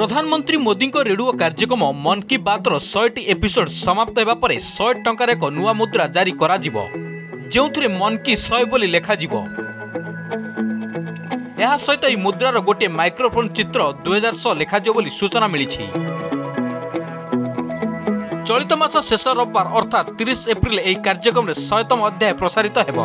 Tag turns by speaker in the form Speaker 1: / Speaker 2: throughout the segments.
Speaker 1: प्रधानमंत्री मोदी रेडियो कार्यक्रम मन की बात 100टी एपिसोड समाप्त होगा पर 100 टंकार एक नुआ मुद्रा जारी करा जिवो जो मन की 100 बोली लेखा जिवो। यह सहित यह मुद्रार गोटे माइक्रोफोन चित्र 2100 लेखाजिव बोली सूचना मिली। चलित मास शेष रविवार अर्थात 30 एप्रिल यह कार्यक्रम 100तम अध्याय प्रसारित हेबो।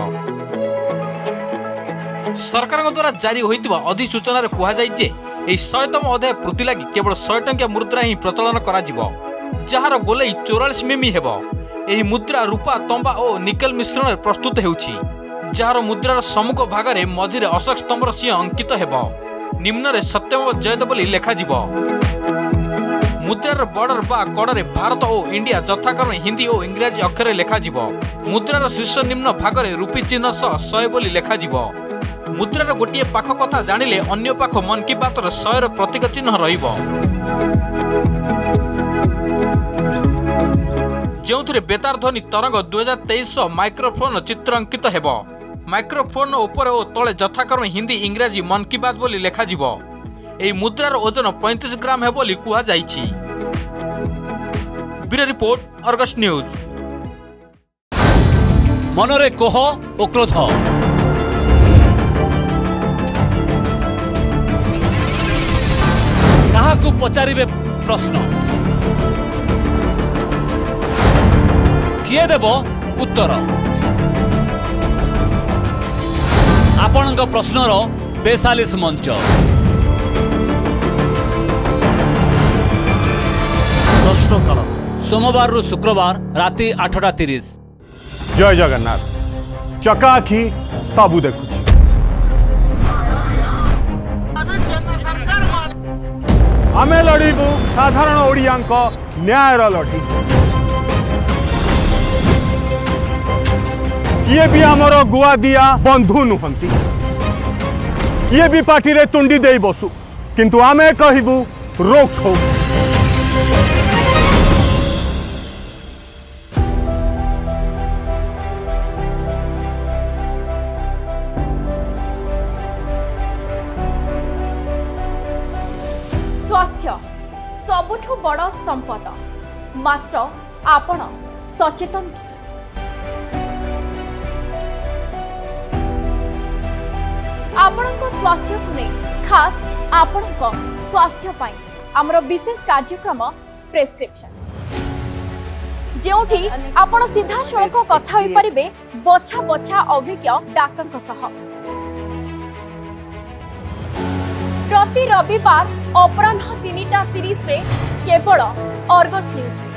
Speaker 1: सरकार द्वारा जारी होइतिबा अधिसूचना रे कहा जाय जे 100तम अध्याय पूर्ति लगी केवल 100 टंकिया मुद्रा ही प्रचलन करा जिवो, जार गोले 44 मिमी हेबो। एही मुद्रा रूपा तंबा और निकेल मिश्रण प्रस्तुत हेउछि, जार मुद्रार सम्मुख भागरे मझिरे अशोक स्तंभर सिंह अंकित हेबो, निम्न सत्यम जयद बोली लेखा जिवो। मुद्रार बॉर्डर बा कड़े भारत और इंडिया यथाक्रम हिंदी और इंग्राजी अक्षर लेखा जिवो। मुद्रार शीर्ष निम्न भागरे रूपी चिन्ह सह 100 बोली लेखा जिवो। मुद्रार गोटे पाख कथा जानिले अन्य पाख मन की बात 100 प्रतीक चिन्ह रहिबो, जो बेतार ध्वनि तरंग 2023 माइक्रोफोन चित्र अंकित हेबो। माइक्रोफोन ऊपर और तले यथाक्रम हिंदी इंग्राजी मन की बात बोली लेखा जिवो। एही मुद्रार ओजन 35 ग्राम हेबो बोली कुहा जाइछि। Bureau report, Argus news.
Speaker 2: मनरे कोह ओ क्रोध, काहाकू पचारिबे प्रश्न, किए देब उत्तर। आपणक प्रश्नर 42 मंच। प्रश्नकाल सोमवार रु शुक्रवार राति 8:30।
Speaker 3: जय जगन्नाथ। चकाखी सबू देखुछि। आमे लड़ीबू साधारण ओडियांक न्यायर लड़ी। किए भी आमर गुआ दिया बंधु नुहंती, किए भी पार्टी रे तुंडी दे बसु, किंतु आमे कहिबू रोक ठोक।
Speaker 4: स्वास्थ्य सबुठु बड़ संपद, मात्र आपण सचेतन। आपणक स्वास्थ्य को नहीं खास आपणक स्वास्थ्य पाई आमर विशेष कार्यक्रम प्रेस्क्रिप्शन, जोठी आपण सीधा सड़क कथा होई परिबे बछा बछा अभिज्ञ डाक्टर सह। प्रति रविवार अपराह्न 3:30 रे केवल अर्गस न्यूज।